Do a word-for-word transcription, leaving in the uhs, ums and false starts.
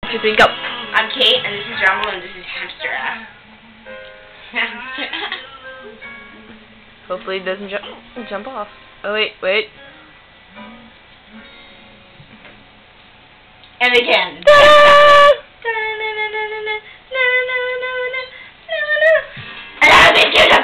two, three, go. I'm Kate, and this is Rumble, and this is Hamster Ass. Hamster Ass. Hopefully it doesn't jump jump off. Oh wait, wait. And again. And I'm into the